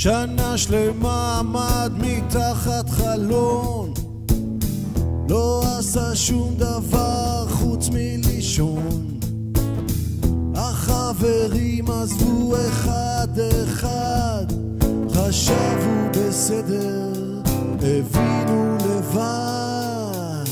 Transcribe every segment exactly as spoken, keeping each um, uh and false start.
שנה שלמה עמד מתחת חלון, לא עשה שום דבר חוץ מלישון. החברים עזבו אחד אחד, חשבו בסדר, הבינו לבד.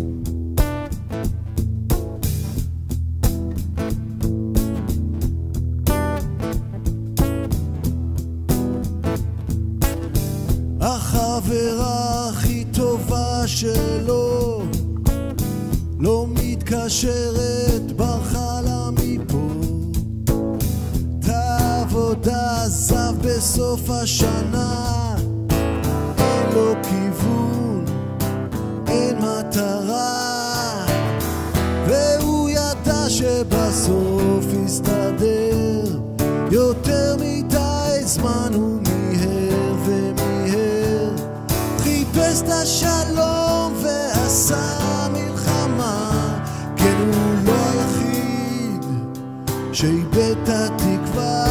החברה הכי טובה שלו לא מתקשרת, ברחה לה מפה. את העבודה עזב בסוף השנה, אין לו כיוון, אין מטרה, והוא ידע שבסוף יסתדר. יותר מדי זמן הוא מיהר ומיהר, חיפש את השלום ועשה מלחמה. כן, הוא לא היחיד שאיבד את התקווה.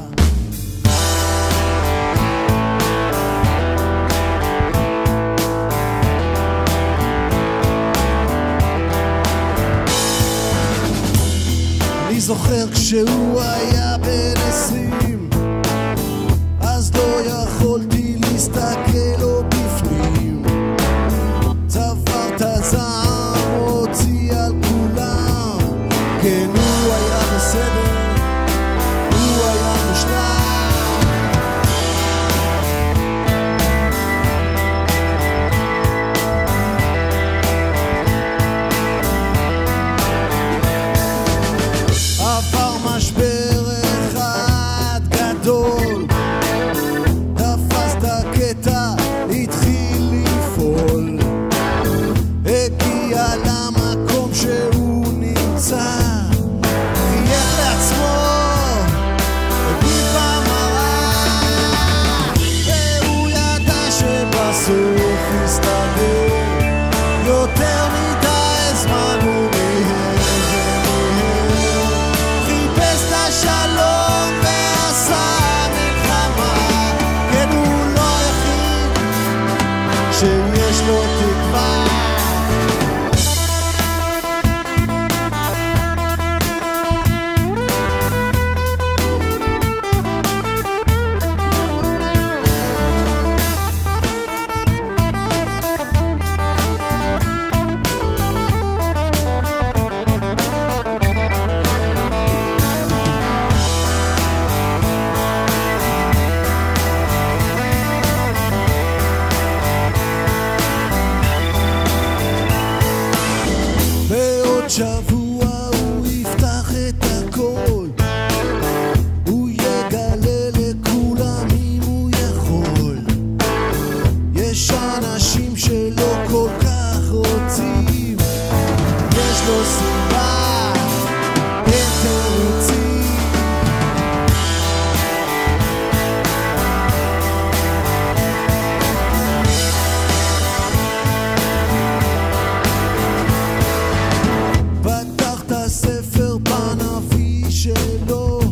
אני זוכר כשהוא היה בן עשרים, אז לא יכולתי להסתכל לו בפנים. צבר את הזעם, הוציא על כולם. כן, הוא היה בסדר, הוא היה מושלם. עבר משבר אחד גדול, תפס את הקטע, התחיל לפעול. הגיע למקום שהוא נמצא, חייך לעצמו, הביט במראה, והוא ידע שבסוף יסתדר. יותר מדי זמן הוא מיהר ומיהר, חיפש את השלום ועשה מלחמה. כן, הוא לא היחיד שיש לו תקווה. שבוע הוא יפתח את הכל, הוא יגלה לכולם אם הוא יכול. יש אנשים שלא כל כך רוצים, יש לו סיבה, אין תירוצים. ספר בנביא שלו,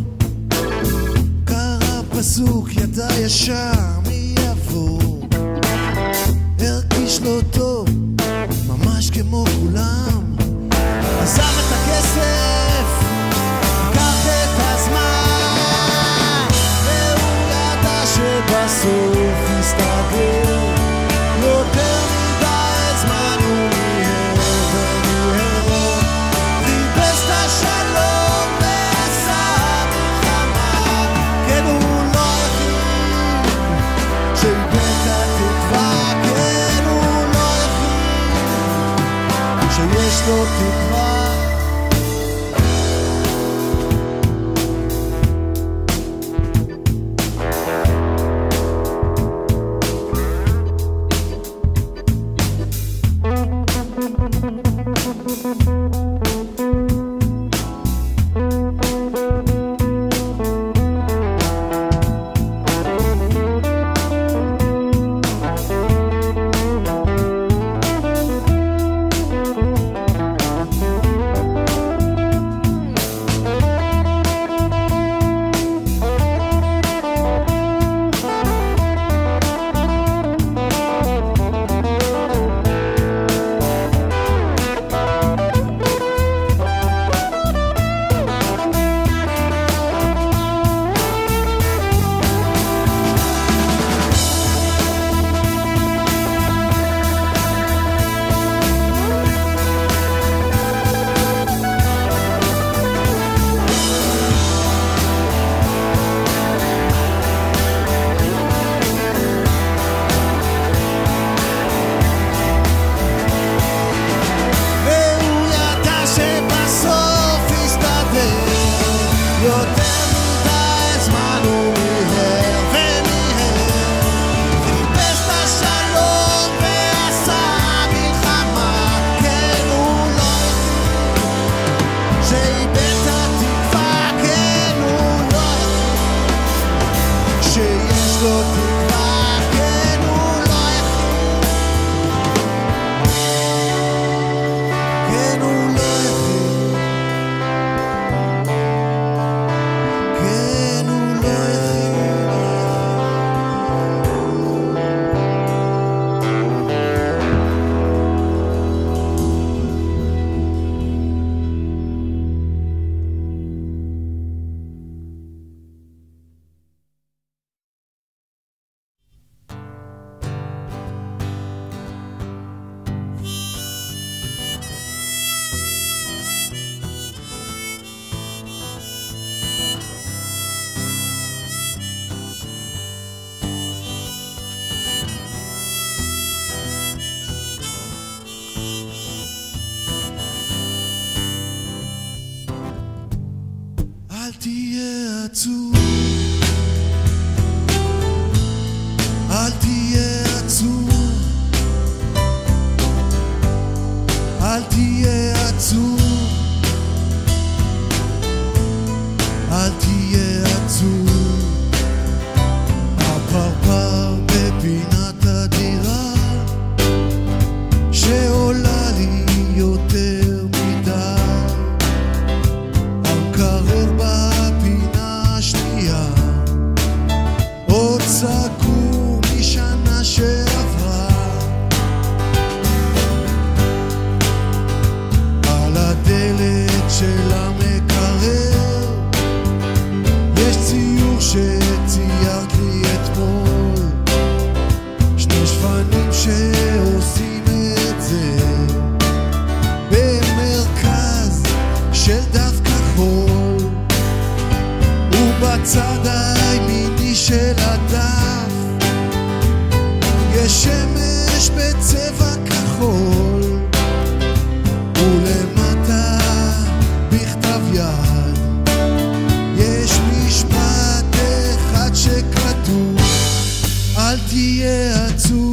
קרא פסוק, ידע ישר מי יבוא. הרגיש לו טוב, ממש כמו כולם. עזב את הכסף, קח את הזמן, והוא ידע שבסוף יסתדר. יותר מדי זמן הוא מיהר ומיהר, חיפש את השלום ועשה מלחמה. כן, הוא לא היחיד שאיבד את התקווה. כן, הוא לא היחיד שיש לו תקווה. עצוב, אל תהיה עצוב, אל תהיה עצוב, אל תהיה עצוב. הפרפר בפינת הדירה שעולה לי יותר מדי, המקרר בפינה השנייה עוד סגור משנה שעברה. על הדלת של המקרר יש ציור שציירת לי אתמול, שני שפנים שעושים את זה במרכז של דף כחול, ובצד הימיני של הדף יש שמש בצבע כחול, ולמטה בכתב יד יש משפט אחד שכתוב, אל תהיה עצוב,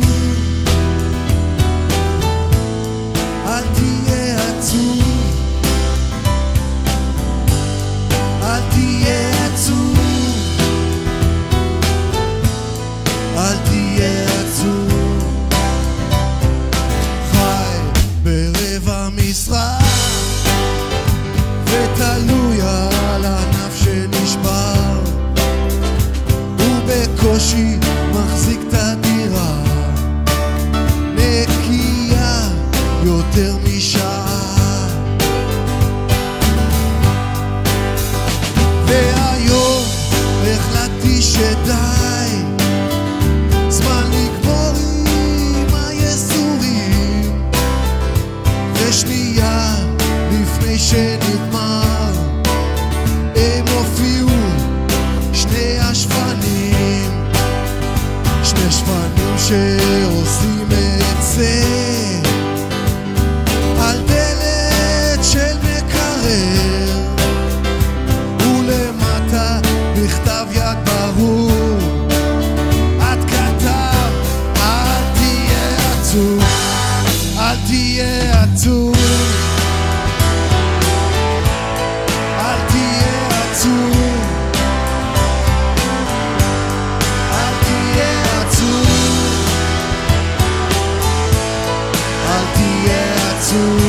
אל תהיה עצוב, אל תהיה עצוב, אל תהיה עצוב. חי ברבע משרה ותלוי על ענף שנשבר, ובקושי מחזיק את הדירה נקייה יותר משעה. והיום החלטתי שדי, זמן לגמור עם היסורים, ושנייה לפני שנגמר הם הופיעו שני השפנים, שני שפנים שעושים את זה על דלת של מקרר, ולמטה בכתב יד ברור את כתב, אל תהיה עצוב, אל תהיה עצוב, אל תהיה עצוב, אל תהיה עצוב, אל תהיה עצוב.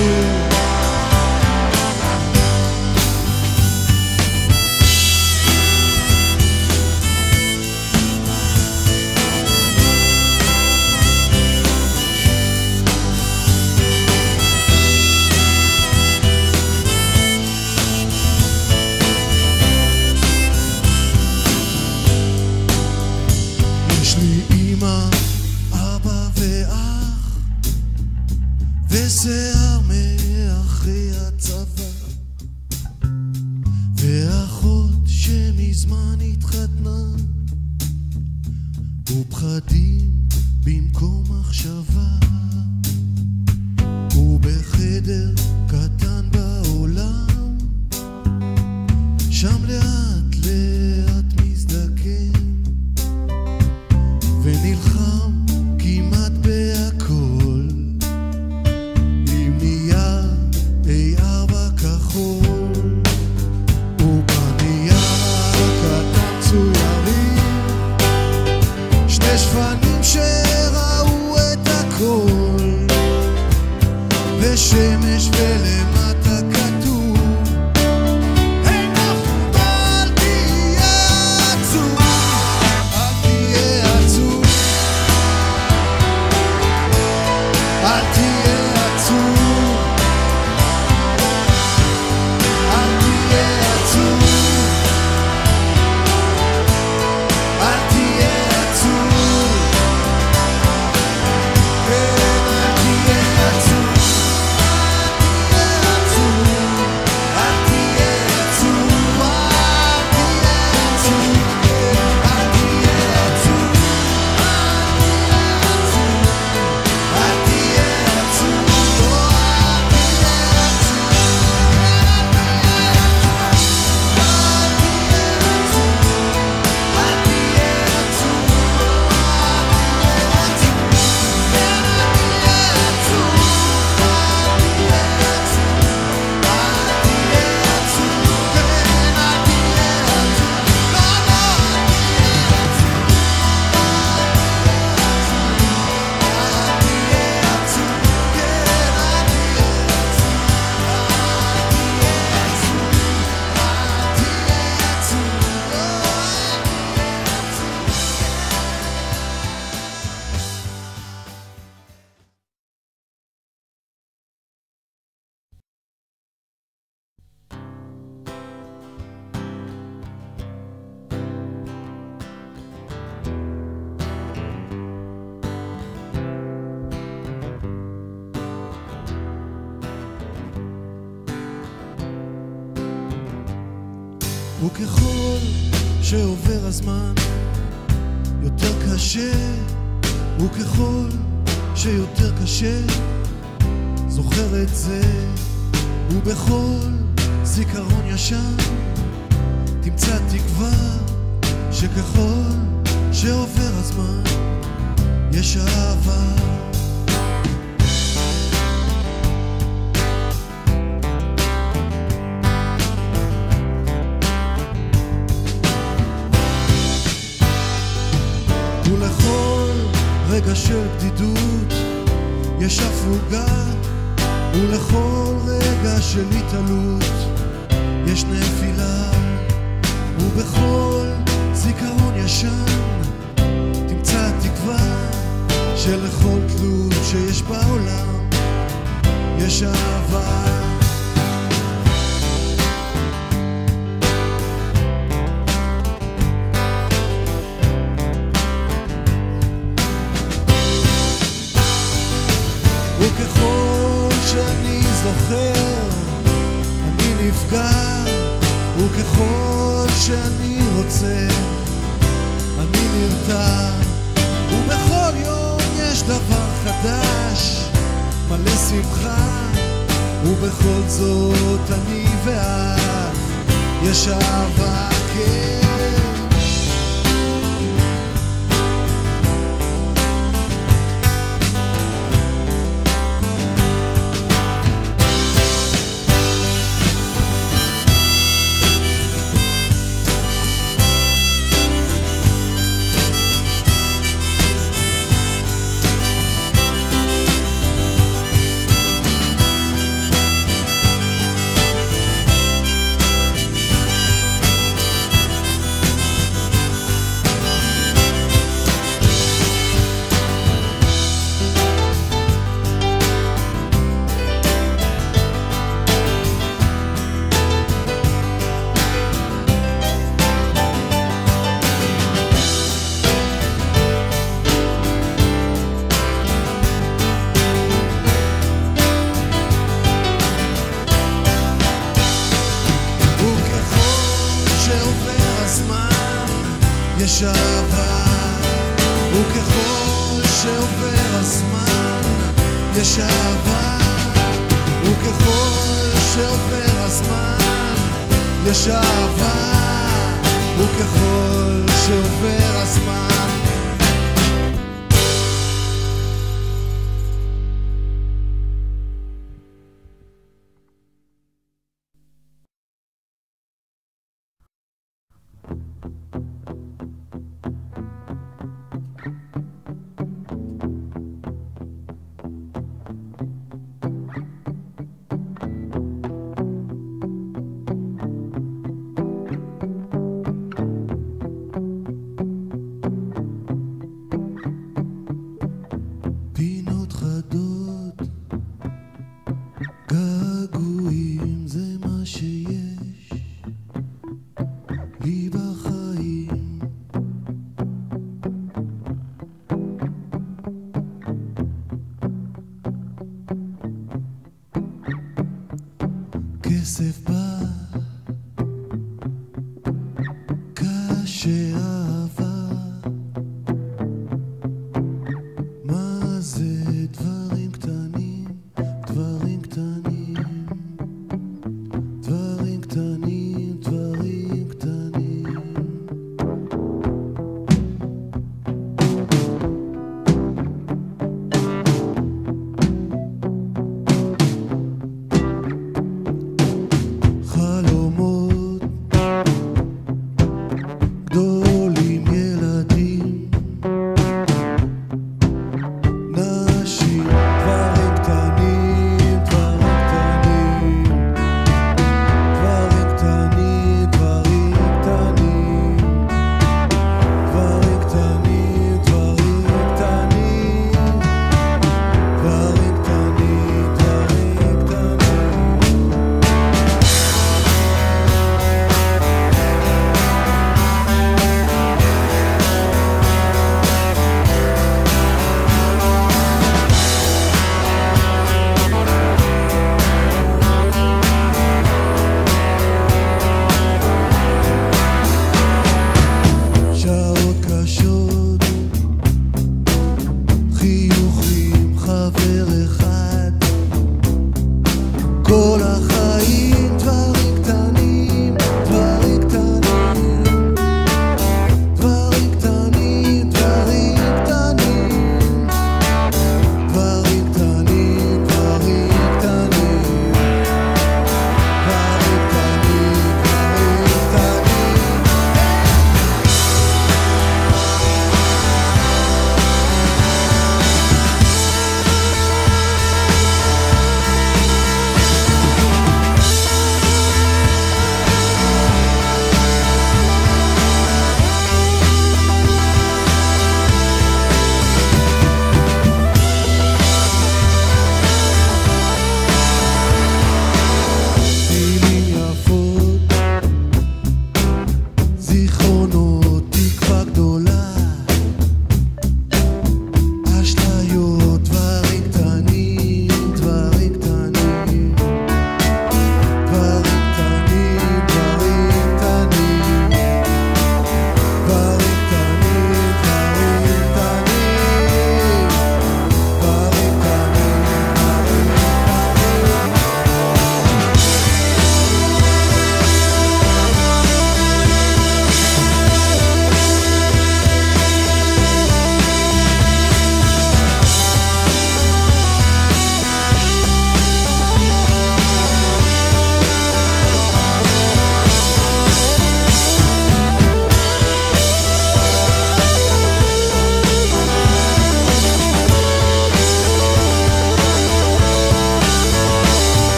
יש לי אמא, אבא ואח, ושיער מאחרי הצבא, ואחות שמזמן התחתנה, ופחדים במקום מחשבה, ובחדר קטן בעולם, שם לאט לאט מזדקן, ונלחם כמעט בהכל, עם נייר איי ארבע כחול, ובנייר קטן צוירים שני שפנים שראו את הכל, ושמש ולמטה כתוב, אין אף אל וככל שעובר הזמן יותר קשה, וככל שיותר קשה זוכר את זה, ובכל זיכרון ישן תמצא תקווה שככל שעובר הזמן יש אהבה. ולכל רגע של בדידות יש הפוגה, ולכל רגע של התעלות יש נפילה, ובכל זיכרון ישן תמצא תקווה שלכל תלות שיש בעולם יש אהבה. וככל שאני זוכר אני נפגע, וככל שאני רוצה אני נרתע, ובכל יום יש דבר חדש מלא שמחה, ובכל זאת אני ואת יש אהבה. כן, יש אהבה, וככל שעובר הזמן יש אהבה, וככל שעובר הזמן יש אהבה, וככל